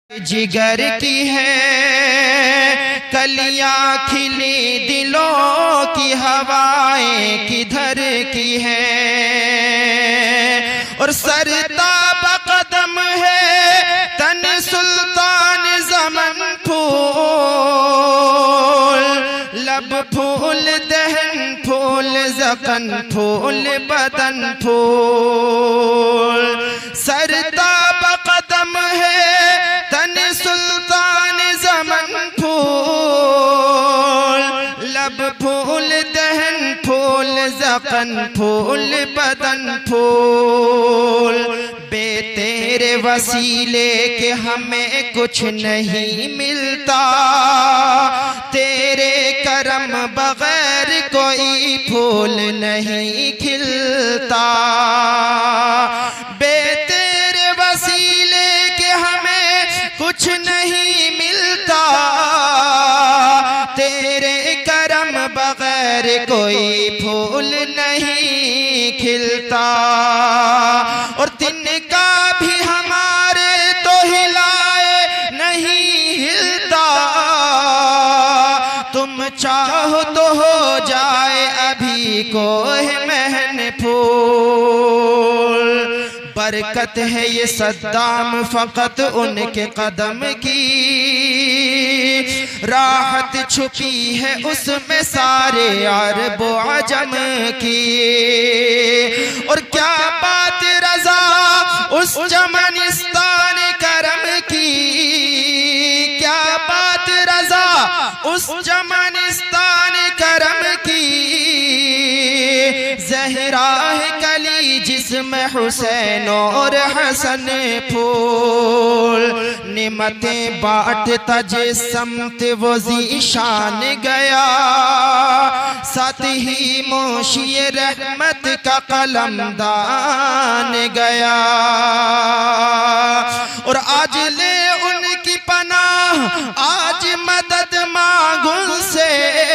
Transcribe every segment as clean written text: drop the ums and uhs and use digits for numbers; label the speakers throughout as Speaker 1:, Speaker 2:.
Speaker 1: जिगर की है कलियां खिली, दिलों की हवाएं किधर की है, और सरताब कदम है तन सुल्तान ज़मन फूल, लब फूल दहन फूल ज़क़न फूल बदन फूल। सरताब कदम है तन सुल्तान ज़मन फूल, लब फूल दहन फूल ज़क़न फूल बदन फूल। बे तेरे वसीले के हमें कुछ नहीं मिलता, तेरे करम बगैर कोई फूल नहीं खिलता। बे तेरे वसीले के हमें कुछ नहीं मिलता, तेरे करम बगैर कोई फूल नहीं खिलता। और तिनका भी हमारे तो हिलाए नहीं हिलता, तुम चाहो तो हो जाए अभी कोह महन फूल। बरकत है ये सद्दाम फ़कत उनके कदम की, राहत छुपी है उसमें सारे अरब व अजम की। और क्या बात रज़ा उस चमनिस्तान करम की, क्या बात रज़ा उस चमनिस्तान करम की। ज़हरा है कली जिसमें हुसैन और हसन फूल, निमतें बांटता जिस समत वो ज़ीशान गया, साथ ही मोशी रहमत का कलमदान गया। और आज ले उनकी पनाह, आज मदद मांगो उनसे,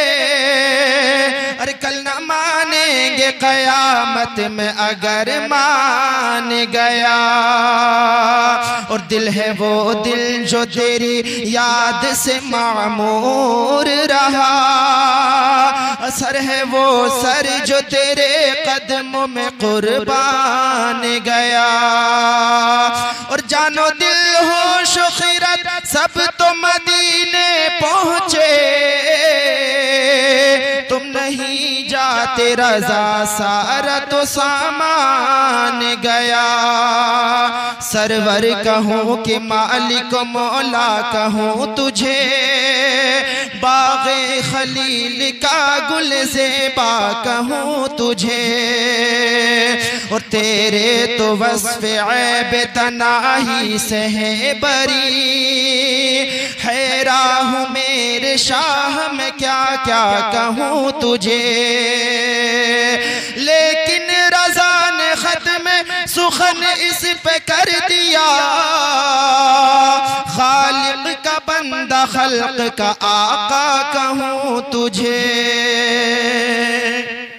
Speaker 1: अरे कल न मानेंगे क़यामत में अगर मान गया। और दिल है वो दिल जो तेरी याद से मामूर रहा, असर है वो सर जो तेरे कदमों में कुर्बान गया। और जानो दिल होश खिरत सब तो मदीने पहुँचे, तुम नहीं जाते रज़ा सारा तो सामान गया। सरवर कहूँ कि मालिक मौला कहूँ तुझे, बाग़े खलील का गुल ज़ेबा कहूँ तुझे। और तेरे तो वस्फ़ ऐब तनाही से है बरी, हैरान हूँ मेरे शाह मैं क्या क्या कहूँ तुझे। लेकिन रज़ा ने ख़त में सुखन इस पे कर दिया, खालिक का बंदा खल्क का आका कहूँ तुझे।